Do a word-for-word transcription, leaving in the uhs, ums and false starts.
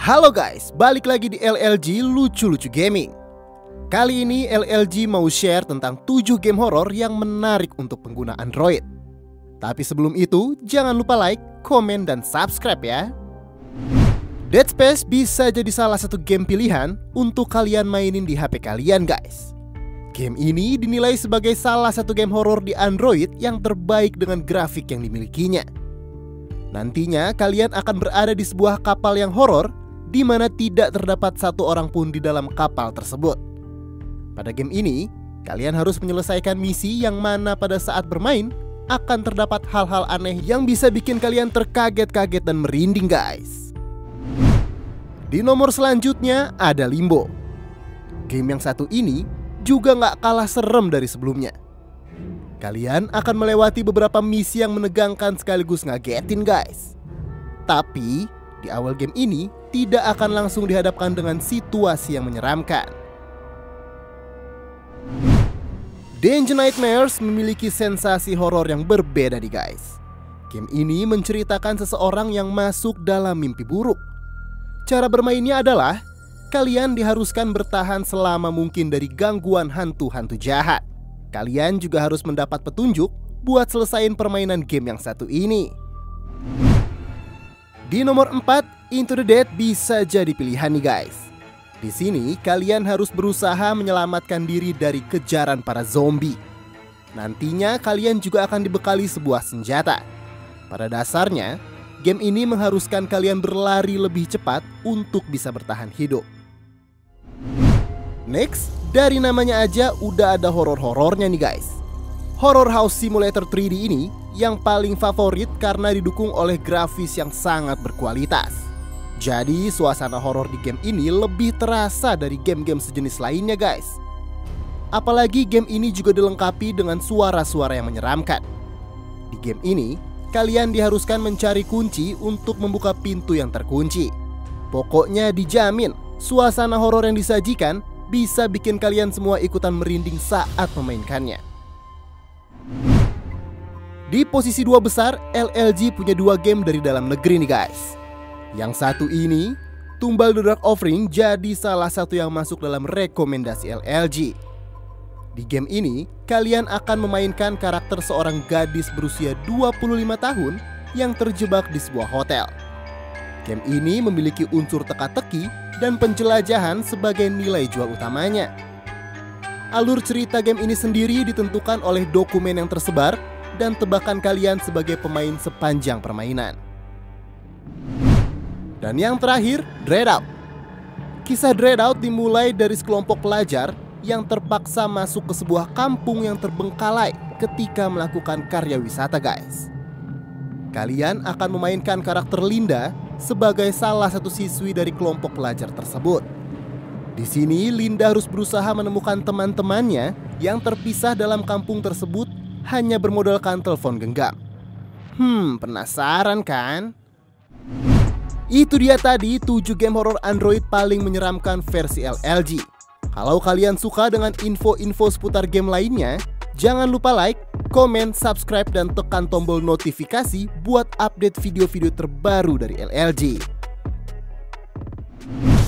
Halo guys, balik lagi di L L G Lucu-Lucu Gaming. Kali ini L L G mau share tentang tujuh game horor yang menarik untuk pengguna Android. Tapi sebelum itu, jangan lupa like, komen, dan subscribe ya. Dead Space bisa jadi salah satu game pilihan untuk kalian mainin di H P kalian guys. Game ini dinilai sebagai salah satu game horor di Android yang terbaik dengan grafik yang dimilikinya. Nantinya kalian akan berada di sebuah kapal yang horor di mana tidak terdapat satu orang pun di dalam kapal tersebut. Pada game ini, kalian harus menyelesaikan misi yang mana pada saat bermain akan terdapat hal-hal aneh yang bisa bikin kalian terkaget-kaget dan merinding guys. Di nomor selanjutnya ada Limbo. Game yang satu ini juga nggak kalah serem dari sebelumnya. Kalian akan melewati beberapa misi yang menegangkan sekaligus ngagetin guys. Tapi di awal game ini tidak akan langsung dihadapkan dengan situasi yang menyeramkan. Dungeon Nightmares memiliki sensasi horor yang berbeda nih guys. Game ini menceritakan seseorang yang masuk dalam mimpi buruk. Cara bermainnya adalah kalian diharuskan bertahan selama mungkin dari gangguan hantu-hantu jahat. Kalian juga harus mendapat petunjuk buat selesain permainan game yang satu ini. Di nomor empat, Into the Dead bisa jadi pilihan nih guys. Di sini kalian harus berusaha menyelamatkan diri dari kejaran para zombie. Nantinya kalian juga akan dibekali sebuah senjata. Pada dasarnya, game ini mengharuskan kalian berlari lebih cepat untuk bisa bertahan hidup. Next, dari namanya aja udah ada horor-horornya nih guys. Horror House Simulator tiga D ini yang paling favorit karena didukung oleh grafis yang sangat berkualitas. Jadi suasana horor di game ini lebih terasa dari game-game sejenis lainnya guys. Apalagi game ini juga dilengkapi dengan suara-suara yang menyeramkan. Di game ini, kalian diharuskan mencari kunci untuk membuka pintu yang terkunci. Pokoknya dijamin, suasana horor yang disajikan bisa bikin kalian semua ikutan merinding saat memainkannya. Di posisi dua besar, L L G punya dua game dari dalam negeri nih guys. Yang satu ini, Tumbal The Dark Offering jadi salah satu yang masuk dalam rekomendasi L L G. Di game ini, kalian akan memainkan karakter seorang gadis berusia dua puluh lima tahun yang terjebak di sebuah hotel. Game ini memiliki unsur teka-teki dan penjelajahan sebagai nilai jual utamanya. Alur cerita game ini sendiri ditentukan oleh dokumen yang tersebar dan tebakan kalian sebagai pemain sepanjang permainan. Dan yang terakhir, Dreadout. Kisah Dreadout dimulai dari sekelompok pelajar yang terpaksa masuk ke sebuah kampung yang terbengkalai ketika melakukan karya wisata guys. Kalian akan memainkan karakter Linda sebagai salah satu siswi dari kelompok pelajar tersebut. Di sini Linda harus berusaha menemukan teman-temannya yang terpisah dalam kampung tersebut hanya bermodalkan telepon genggam. Hmm, penasaran kan? Itu dia tadi tujuh game horor Android paling menyeramkan versi L L G. Kalau kalian suka dengan info-info seputar game lainnya, jangan lupa like, komen, subscribe, dan tekan tombol notifikasi buat update video-video terbaru dari L L G.